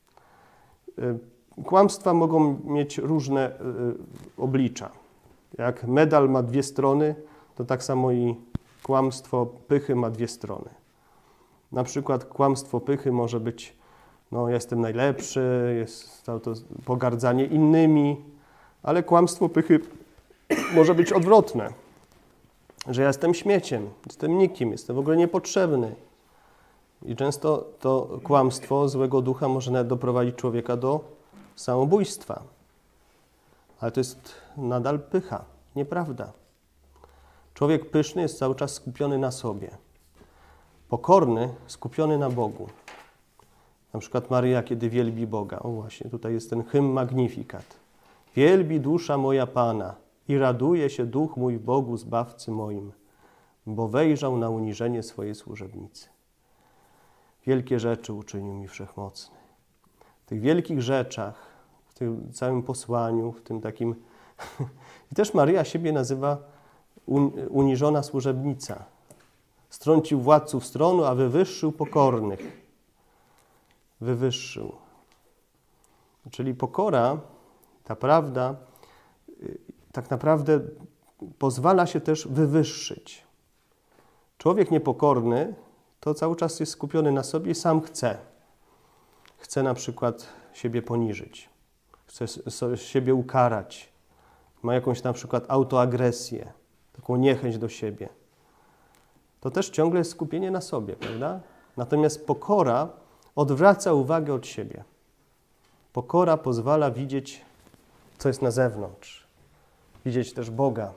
Speaker 1: Y, kłamstwa mogą mieć różne y, oblicza. Jak medal ma dwie strony, to tak samo i kłamstwo pychy ma dwie strony. Na przykład kłamstwo pychy może być, no ja jestem najlepszy, jest to, to pogardzanie innymi, ale kłamstwo pychy może być odwrotne, że ja jestem śmieciem, jestem nikim, jestem w ogóle niepotrzebny. I często to kłamstwo złego ducha może nawet doprowadzić człowieka do samobójstwa. Ale to jest nadal pycha, nieprawda. Człowiek pyszny jest cały czas skupiony na sobie. Pokorny, skupiony na Bogu. Na przykład Maryja, kiedy wielbi Boga. O właśnie, tutaj jest ten hymn Magnificat. Wielbi dusza moja Pana i raduje się duch mój w Bogu, Zbawcy moim, bo wejrzał na uniżenie swojej służebnicy. Wielkie rzeczy uczynił mi Wszechmocny. W tych wielkich rzeczach, w tym całym posłaniu, w tym takim... I też Maryja siebie nazywa uniżona służebnica. Strącił władców stronu, a wywyższył pokornych. Wywyższył. Czyli pokora, ta prawda, tak naprawdę pozwala się też wywyższyć. Człowiek niepokorny to cały czas jest skupiony na sobie i sam chce. Chce na przykład siebie poniżyć. Chce siebie ukarać. Ma jakąś na przykład autoagresję, taką niechęć do siebie. To też ciągle jest skupienie na sobie, prawda? Natomiast pokora odwraca uwagę od siebie. Pokora pozwala widzieć, co jest na zewnątrz. Widzieć też Boga.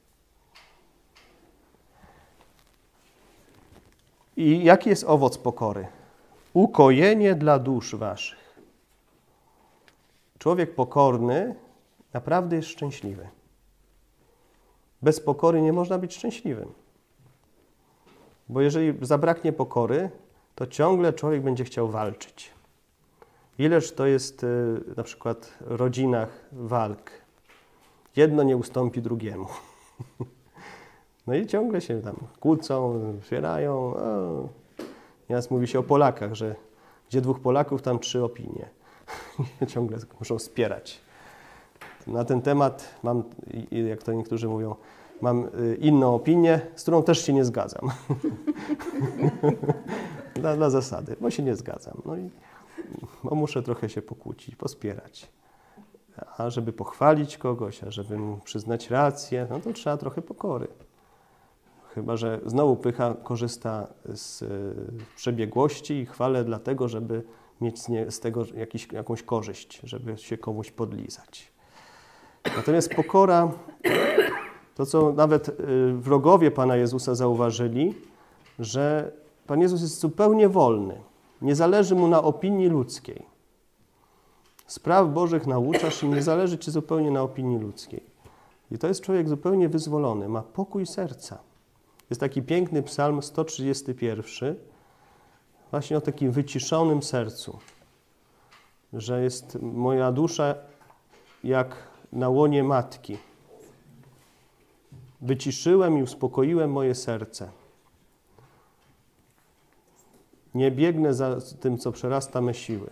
Speaker 1: I jaki jest owoc pokory? Ukojenie dla dusz waszych. Człowiek pokorny naprawdę jest szczęśliwy. Bez pokory nie można być szczęśliwym. Bo jeżeli zabraknie pokory, to ciągle człowiek będzie chciał walczyć. Ileż to jest y, na przykład w rodzinach walk. Jedno nie ustąpi drugiemu. No i ciągle się tam kłócą, wspierają. O. Nieraz mówi się o Polakach, że gdzie dwóch Polaków, tam trzy opinie. Ciągle muszą wspierać. Na ten temat mam, jak to niektórzy mówią, mam inną opinię, z którą też się nie zgadzam. dla, dla zasady, bo się nie zgadzam. No i bo muszę trochę się pokłócić, pospierać. A żeby pochwalić kogoś, a żeby mu przyznać rację, no to trzeba trochę pokory. Chyba że znowu pycha korzysta z przebiegłości i chwalę dlatego, żeby mieć z, nie, z tego jakiś, jakąś korzyść, żeby się komuś podlizać. Natomiast pokora, to co nawet wrogowie Pana Jezusa zauważyli, że Pan Jezus jest zupełnie wolny. Nie zależy Mu na opinii ludzkiej. Spraw Bożych nauczasz i nie zależy Ci zupełnie na opinii ludzkiej. I to jest człowiek zupełnie wyzwolony, ma pokój serca. Jest taki piękny psalm sto trzydziesty pierwszy, właśnie o takim wyciszonym sercu, że jest moja dusza jak na łonie matki. Wyciszyłem i uspokoiłem moje serce. Nie biegnę za tym, co przerasta me siły.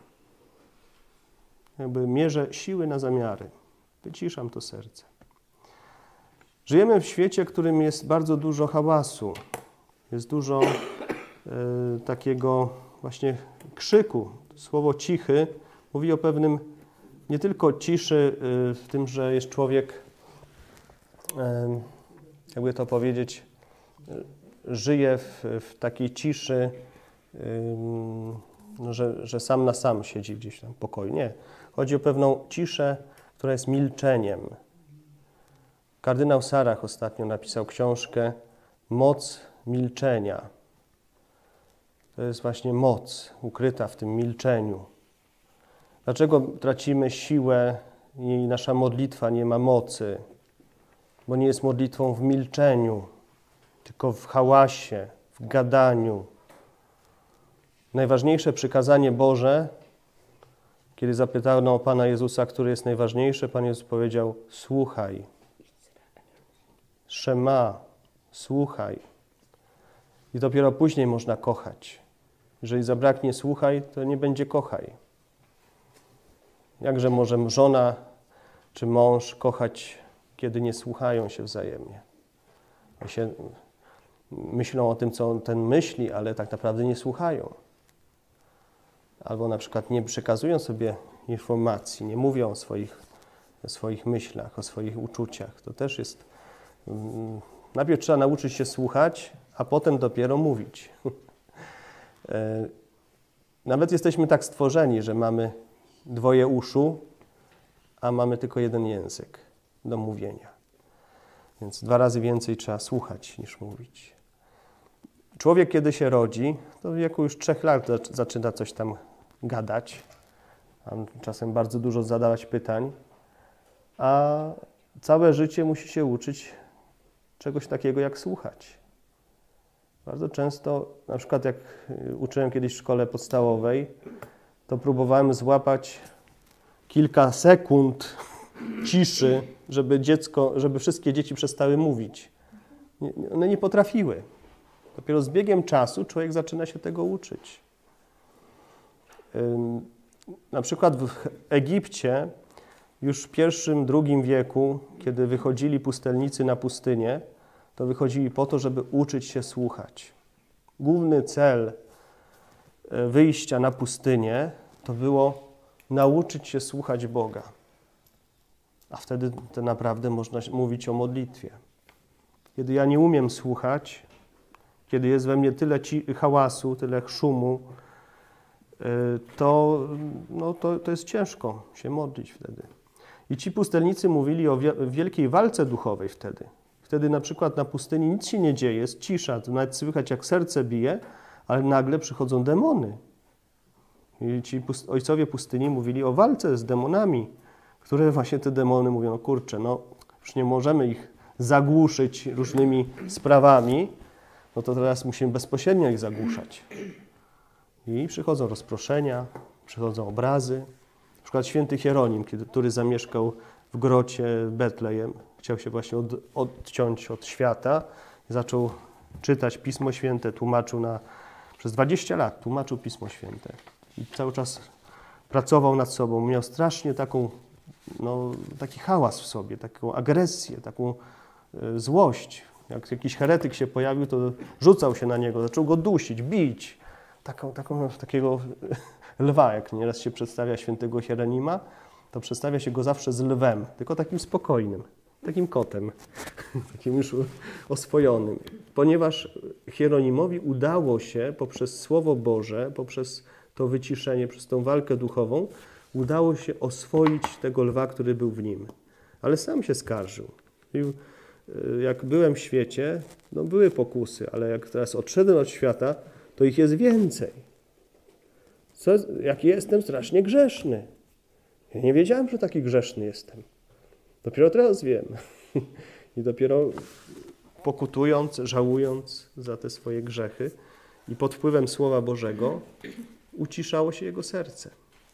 Speaker 1: Jakby mierzę siły na zamiary. Wyciszam to serce. Żyjemy w świecie, w którym jest bardzo dużo hałasu. Jest dużo y, takiego właśnie krzyku. Słowo cichy mówi o pewnym nie tylko ciszy y, w tym, że jest człowiek, y, jakby to powiedzieć, y, żyje w, w takiej ciszy, y, no, że, że sam na sam siedzi gdzieś tam w pokoju. Nie. Chodzi o pewną ciszę, która jest milczeniem. Kardynał Sarach ostatnio napisał książkę Moc milczenia. To jest właśnie moc ukryta w tym milczeniu. Dlaczego tracimy siłę i nasza modlitwa nie ma mocy? Bo nie jest modlitwą w milczeniu, tylko w hałasie, w gadaniu. Najważniejsze przykazanie Boże, kiedy zapytano Pana Jezusa, które jest najważniejsze, Pan Jezus powiedział: słuchaj. Szema, słuchaj. I dopiero później można kochać. Jeżeli zabraknie słuchaj, to nie będzie kochaj. Jakże może żona czy mąż kochać, kiedy nie słuchają się wzajemnie? Się myślą o tym, co on ten myśli, ale tak naprawdę nie słuchają. Albo na przykład nie przekazują sobie informacji, nie mówią o swoich, o swoich myślach, o swoich uczuciach. To też jest... Najpierw trzeba nauczyć się słuchać, a potem dopiero mówić. Nawet jesteśmy tak stworzeni, że mamy dwoje uszu, a mamy tylko jeden język do mówienia. Więc dwa razy więcej trzeba słuchać niż mówić. Człowiek, kiedy się rodzi, to w wieku już trzech lat zaczyna coś tam gadać, a czasem bardzo dużo zadawać pytań, a całe życie musi się uczyć czegoś takiego jak słuchać. Bardzo często, na przykład jak uczyłem kiedyś w szkole podstawowej, to próbowałem złapać kilka sekund ciszy, żeby dziecko, żeby wszystkie dzieci przestały mówić. Nie, one nie potrafiły. Dopiero z biegiem czasu człowiek zaczyna się tego uczyć. Na przykład w Egipcie już w pierwszym, drugim wieku, kiedy wychodzili pustelnicy na pustynię, to wychodzili po to, żeby uczyć się słuchać. Główny cel wyjścia na pustynię to było nauczyć się słuchać Boga. A wtedy to naprawdę można mówić o modlitwie. Kiedy ja nie umiem słuchać, kiedy jest we mnie tyle ci- hałasu, tyle szumu, to, no, to, to jest ciężko się modlić wtedy. I ci pustelnicy mówili o wielkiej walce duchowej wtedy. Wtedy na przykład na pustyni nic się nie dzieje, jest cisza, to nawet słychać jak serce bije, ale nagle przychodzą demony. I ci pust- ojcowie pustyni mówili o walce z demonami, które właśnie te demony mówią: no kurczę, no już nie możemy ich zagłuszyć różnymi sprawami, no to teraz musimy bezpośrednio ich zagłuszać. I przychodzą rozproszenia, przychodzą obrazy. Na przykład święty Hieronim, kiedy, który zamieszkał w grocie Betlejem, chciał się właśnie od, odciąć od świata i zaczął czytać Pismo Święte, tłumaczył na, przez dwadzieścia lat, tłumaczył Pismo Święte. I cały czas pracował nad sobą, miał strasznie taką, no, taki hałas w sobie, taką agresję, taką y, złość. Jak jakiś heretyk się pojawił, to rzucał się na niego, zaczął go dusić, bić. Taką, taką, takiego lwa. Jak nieraz się przedstawia świętego Hieronima, to przedstawia się go zawsze z lwem, tylko takim spokojnym, takim kotem, takim już oswojonym. Ponieważ Hieronimowi udało się poprzez Słowo Boże, poprzez to wyciszenie, przez tą walkę duchową, udało się oswoić tego lwa, który był w nim. Ale sam się skarżył. Mówił, jak byłem w świecie, no były pokusy, ale jak teraz odszedłem od świata, to ich jest więcej. Co, jak jestem strasznie grzeszny. Ja nie wiedziałem, że taki grzeszny jestem. Dopiero teraz wiem. I dopiero pokutując, żałując za te swoje grzechy i pod wpływem Słowa Bożego uciszało się jego serce.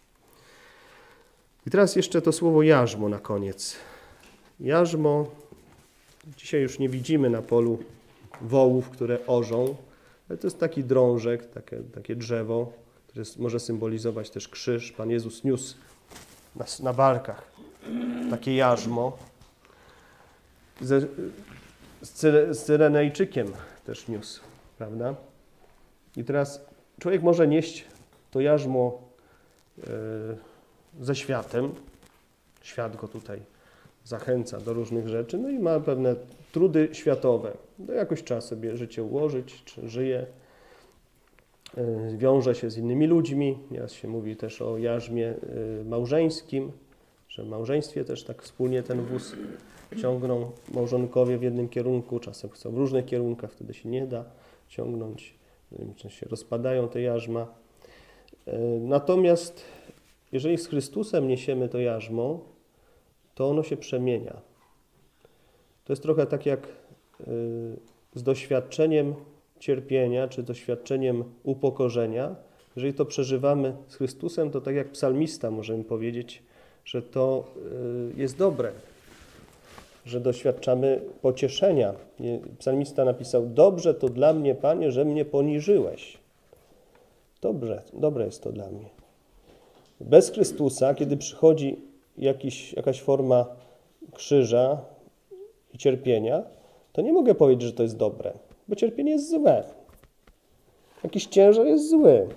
Speaker 1: I teraz jeszcze to słowo jarzmo na koniec. Jarzmo, dzisiaj już nie widzimy na polu wołów, które orzą, ale to jest taki drążek, takie, takie drzewo, które jest, może symbolizować też krzyż. Pan Jezus niósł na, na barkach takie jarzmo. Ze, z Cyrenejczykiem też niósł, prawda? I teraz człowiek może nieść to jarzmo yy, ze światem. Świat go tutaj zachęca do różnych rzeczy, no i ma pewne trudy światowe. No jakoś trzeba sobie życie ułożyć, czy żyje, yy, wiąże się z innymi ludźmi. Nieraz się mówi też o jarzmie yy, małżeńskim, że w małżeństwie też tak wspólnie ten wóz ciągną małżonkowie w jednym kierunku, czasem chcą w różnych kierunkach, wtedy się nie da ciągnąć, się rozpadają te jarzma. Natomiast jeżeli z Chrystusem niesiemy to jarzmo, to ono się przemienia. To jest trochę tak jak z doświadczeniem cierpienia, czy doświadczeniem upokorzenia. Jeżeli to przeżywamy z Chrystusem, to tak jak psalmista możemy powiedzieć, że to jest dobre, że doświadczamy pocieszenia. Psalmista napisał, dobrze to dla mnie, Panie, że mnie poniżyłeś. Dobrze, dobre jest to dla mnie. Bez Chrystusa, kiedy przychodzi jakiś, jakaś forma krzyża i cierpienia, to nie mogę powiedzieć, że to jest dobre, bo cierpienie jest złe. Jakiś ciężar jest zły.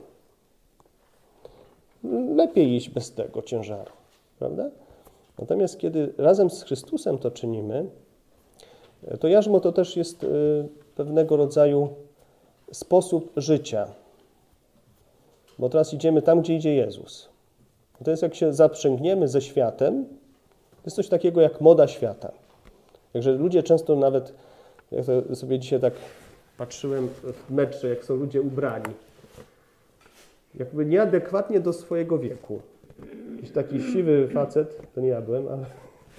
Speaker 1: Lepiej iść bez tego ciężaru, prawda? Natomiast kiedy razem z Chrystusem to czynimy, to jarzmo to też jest pewnego rodzaju sposób życia. Bo teraz idziemy tam, gdzie idzie Jezus. To jest jak się zaprzęgniemy ze światem, to jest coś takiego jak moda świata. Także ludzie często nawet, jak to sobie dzisiaj tak patrzyłem w metrze, jak są ludzie ubrani, jakby nieadekwatnie do swojego wieku. Jakiś taki siwy facet, to nie ja byłem, ale,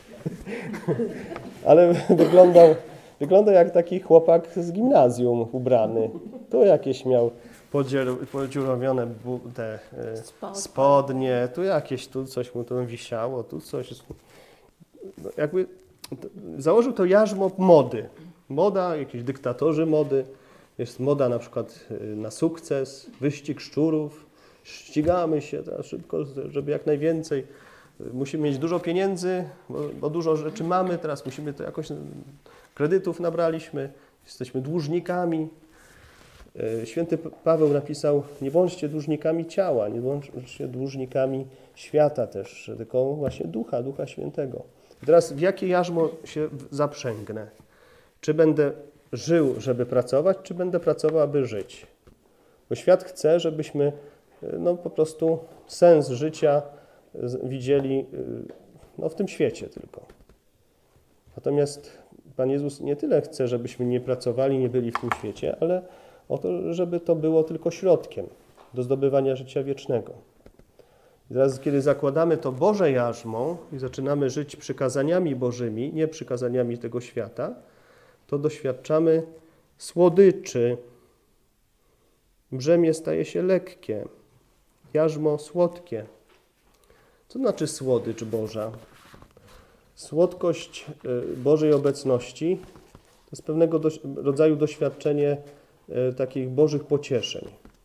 Speaker 1: ale wyglądał, wyglądał jak taki chłopak z gimnazjum ubrany. Tu jakieś miał podziurowione te spodnie, tu jakieś, tu coś mu tam wisiało, tu coś. Jakby założył to jarzmo mody. Moda, jakieś dyktatorzy mody. Jest moda na przykład na sukces, wyścig szczurów. Ścigamy się teraz szybko, żeby jak najwięcej. Musimy mieć dużo pieniędzy, bo, bo dużo rzeczy mamy, teraz musimy to jakoś, kredytów nabraliśmy, jesteśmy dłużnikami. Święty Paweł napisał, nie bądźcie dłużnikami ciała, nie bądźcie dłużnikami świata też, tylko właśnie Ducha, Ducha Świętego. I teraz w jakie jarzmo się zaprzęgnę? Czy będę żył, żeby pracować, czy będę pracował, aby żyć? Bo świat chce, żebyśmy no, po prostu sens życia widzieli no, w tym świecie tylko. Natomiast Pan Jezus nie tyle chce, żebyśmy nie pracowali, nie byli w tym świecie, ale o to, żeby to było tylko środkiem do zdobywania życia wiecznego. I teraz, kiedy zakładamy to Boże jarzmo i zaczynamy żyć przykazaniami Bożymi, nie przykazaniami tego świata, to doświadczamy słodyczy. Brzemię staje się lekkie, jarzmo słodkie. Co znaczy słodycz Boża? Słodkość Bożej obecności to jest pewnego rodzaju doświadczenie takich Bożych pocieszeń.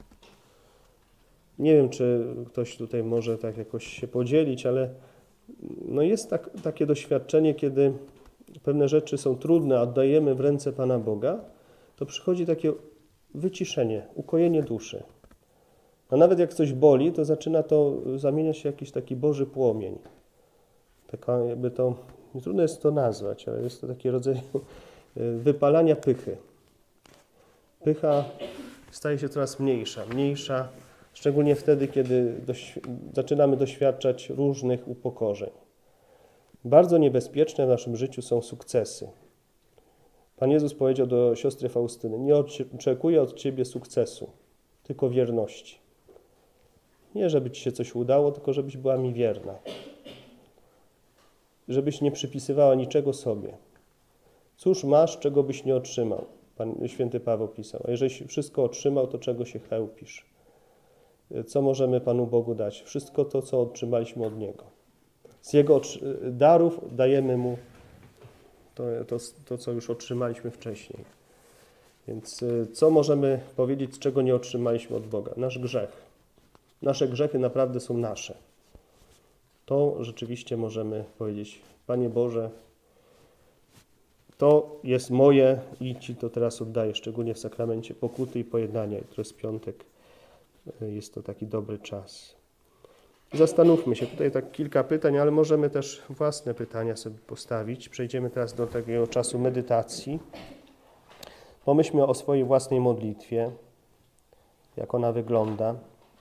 Speaker 1: Nie wiem, czy ktoś tutaj może tak jakoś się podzielić, ale no jest tak, takie doświadczenie, kiedy pewne rzeczy są trudne, a oddajemy w ręce Pana Boga, to przychodzi takie wyciszenie, ukojenie duszy. A nawet jak coś boli, to zaczyna to zamieniać się w jakiś taki Boży płomień. Taka jakby to, trudno jest to nazwać, ale jest to taki rodzaj wypalania pychy. Pycha staje się coraz mniejsza, mniejsza, szczególnie wtedy, kiedy doś- zaczynamy doświadczać różnych upokorzeń. Bardzo niebezpieczne w naszym życiu są sukcesy. Pan Jezus powiedział do siostry Faustyny: nie oczekuję od Ciebie sukcesu, tylko wierności. Nie, żeby Ci się coś udało, tylko żebyś była mi wierna. Żebyś nie przypisywała niczego sobie. Cóż masz, czego byś nie otrzymał? Pan święty Paweł pisał. A jeżeli wszystko otrzymał, to czego się chełpisz? Co możemy Panu Bogu dać? Wszystko to, co otrzymaliśmy od Niego. Z Jego darów dajemy Mu to, to, to, co już otrzymaliśmy wcześniej. Więc co możemy powiedzieć, czego nie otrzymaliśmy od Boga? Nasz grzech. Nasze grzechy naprawdę są nasze. To rzeczywiście możemy powiedzieć: Panie Boże, to jest moje i Ci to teraz oddaję, szczególnie w sakramencie pokuty i pojednania. Jutro jest piątek, jest to taki dobry czas. Zastanówmy się, tutaj tak kilka pytań, ale możemy też własne pytania sobie postawić. Przejdziemy teraz do takiego czasu medytacji. Pomyślmy o swojej własnej modlitwie, jak ona wygląda,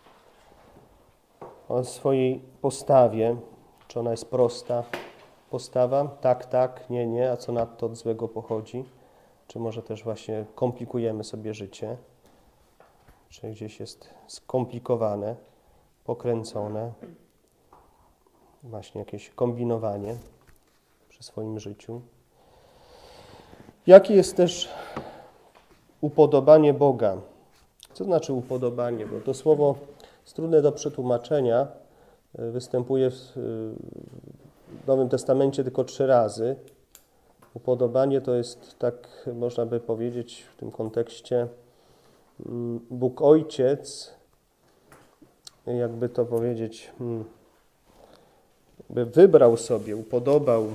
Speaker 1: o swojej postawie, czy ona jest prosta postawa, tak, tak, nie, nie, a co nadto od złego pochodzi, czy może też właśnie komplikujemy sobie życie, czy gdzieś jest skomplikowane, pokręcone, właśnie jakieś kombinowanie przy swoim życiu. Jakie jest też upodobanie Boga? Co znaczy upodobanie? Bo to słowo jest trudne do przetłumaczenia. Występuje w Nowym Testamencie tylko trzy razy. Upodobanie to jest, tak można by powiedzieć w tym kontekście, Bóg Ojciec, jakby to powiedzieć, by wybrał sobie, upodobał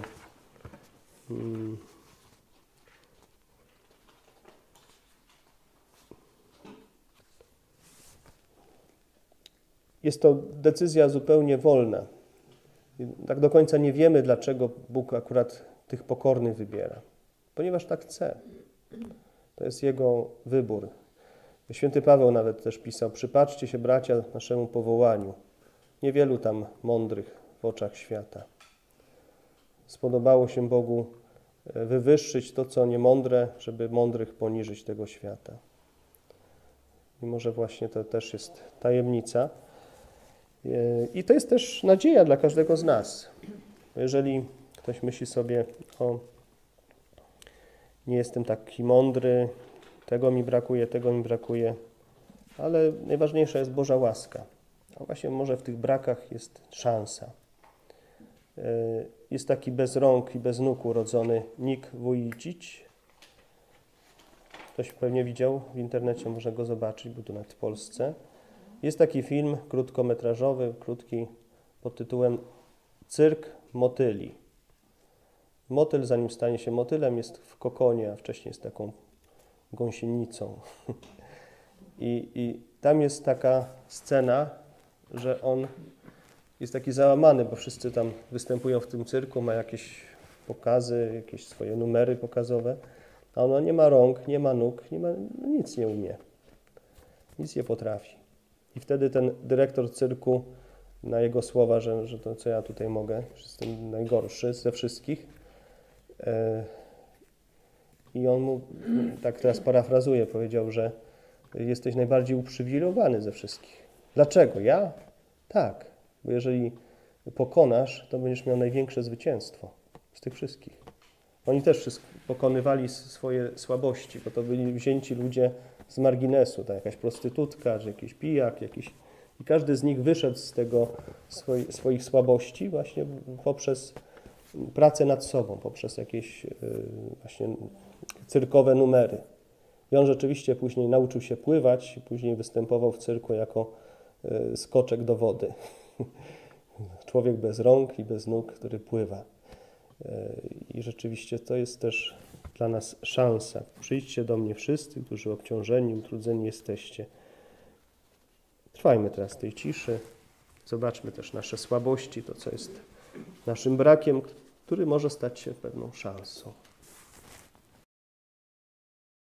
Speaker 1: jest to decyzja zupełnie wolna. Tak do końca nie wiemy, dlaczego Bóg akurat tych pokornych wybiera. Ponieważ tak chce. To jest Jego wybór. Święty Paweł nawet też pisał: przypatrzcie się, bracia, naszemu powołaniu. Niewielu tam mądrych w oczach świata. Spodobało się Bogu wywyższyć to, co niemądre, żeby mądrych poniżyć tego świata. I może właśnie to też jest tajemnica. I to jest też nadzieja dla każdego z nas. Jeżeli ktoś myśli sobie: o, nie jestem taki mądry, tego mi brakuje, tego mi brakuje, ale najważniejsza jest Boża łaska. A właśnie może w tych brakach jest szansa. Jest taki bez rąk i bez nóg urodzony Nick Vujicic. Ktoś pewnie widział w internecie, można go zobaczyć, był tu nawet w Polsce. Jest taki film krótkometrażowy, krótki, pod tytułem Cyrk motyli. Motyl, zanim stanie się motylem, jest w kokonie, a wcześniej jest taką gąsienicą. I, I tam jest taka scena, że on jest taki załamany, bo wszyscy tam występują w tym cyrku, ma jakieś pokazy, jakieś swoje numery pokazowe, a ono nie ma rąk, nie ma nóg, nie ma, no nic nie umie. Nic nie potrafi. I wtedy ten dyrektor cyrku na jego słowa, że, że to co ja tutaj mogę, że jestem najgorszy ze wszystkich. E, I on mu, tak teraz parafrazuję, powiedział, że jesteś najbardziej uprzywilejowany ze wszystkich. Dlaczego? Ja? Tak, bo jeżeli pokonasz, to będziesz miał największe zwycięstwo z tych wszystkich. Oni też wszystko pokonywali swoje słabości, bo to byli wzięci ludzie z marginesu, tak, jakaś prostytutka, czy jakiś pijak, jakiś... I każdy z nich wyszedł z tego swoi, swoich słabości właśnie poprzez pracę nad sobą, poprzez jakieś yy, właśnie cyrkowe numery. I on rzeczywiście później nauczył się pływać i później występował w cyrku jako yy, skoczek do wody. Człowiek bez rąk i bez nóg, który pływa. Yy, I rzeczywiście to jest też dla nas szansa. Przyjdźcie do mnie wszyscy, którzy obciążeni, utrudzeni jesteście. Trwajmy teraz w tej ciszy. Zobaczmy też nasze słabości, to co jest naszym brakiem, który może stać się pewną szansą.